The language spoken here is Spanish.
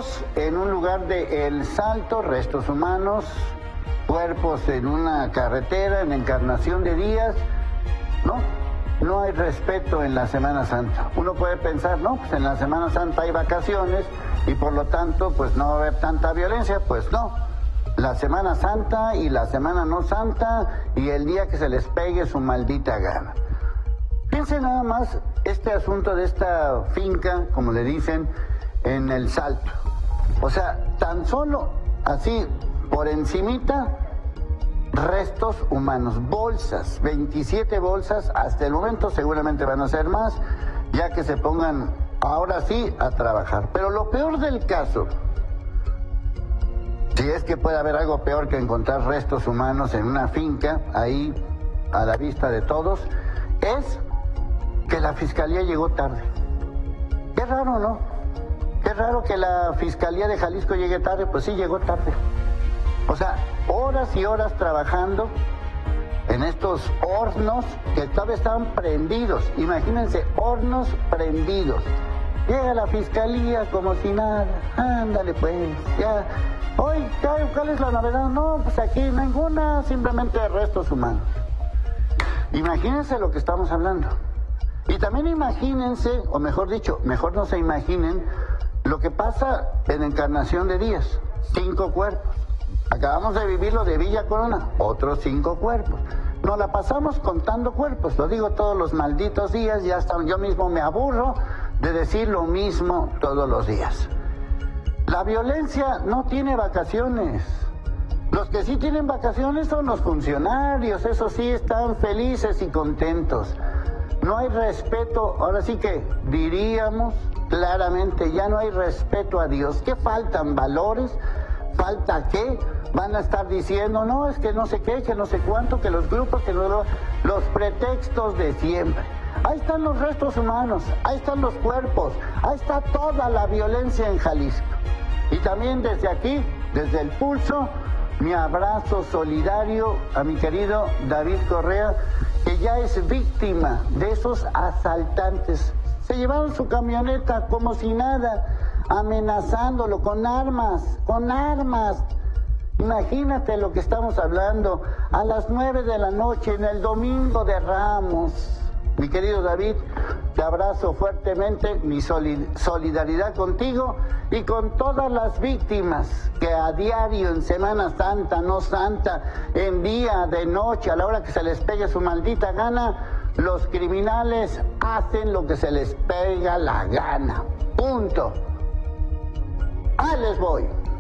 cuerpos en un lugar de El Salto, restos humanos, cuerpos en una carretera, en Encarnación de Díaz, ¿no? No hay respeto en la Semana Santa. Uno puede pensar, no, pues en la Semana Santa hay vacaciones y por lo tanto, pues no va a haber tanta violencia. Pues no. La Semana Santa y la Semana no Santa y el día que se les pegue su maldita gana. Piensen nada más este asunto de esta finca, como le dicen, en El Salto. O sea, tan solo así, por encimita, restos humanos, bolsas, 27 bolsas, hasta el momento seguramente van a ser más, ya que se pongan ahora sí a trabajar. Pero lo peor del caso, si es que puede haber algo peor que encontrar restos humanos en una finca, ahí a la vista de todos, es que la Fiscalía llegó tarde. Qué raro, ¿no? Qué raro que la Fiscalía de Jalisco llegue tarde. Pues sí, llegó tarde. O sea, horas y horas trabajando en estos hornos que todavía estaban prendidos. Imagínense, hornos prendidos. Llega la Fiscalía como si nada. Ándale pues, ya. Oye, ¿cuál es la novedad? No, pues aquí ninguna, simplemente restos humanos. Imagínense lo que estamos hablando. Y también imagínense, o mejor dicho, mejor no se imaginen, lo que pasa en Encarnación de Díaz. 5 cuerpos. Acabamos de vivir lo de Villa Corona, otros 5 cuerpos. Nos la pasamos contando cuerpos, lo digo todos los malditos días, ya hasta yo mismo me aburro de decir lo mismo todos los días. La violencia no tiene vacaciones. Los que sí tienen vacaciones son los funcionarios, esos sí están felices y contentos. No hay respeto, ahora sí que diríamos claramente, ya no hay respeto a Dios. ¿Qué faltan? ¿Valores? ¿Falta qué? Van a estar diciendo, no, es que no sé qué, que no sé cuánto, que los grupos, que los pretextos de siempre. Ahí están los restos humanos, ahí están los cuerpos, ahí está toda la violencia en Jalisco. Y también desde aquí, desde El Pulso, mi abrazo solidario a mi querido David Correa, que ya es víctima de esos asaltantes. Se llevaron su camioneta como si nada, amenazándolo con armas, con armas. Imagínate lo que estamos hablando, a las 9 de la noche en el Domingo de Ramos. Mi querido David, te abrazo fuertemente, mi solidaridad contigo y con todas las víctimas que a diario, en Semana Santa, no Santa, en día, de noche, a la hora que se les pegue su maldita gana, los criminales hacen lo que se les pega la gana. Punto. Ahí les voy.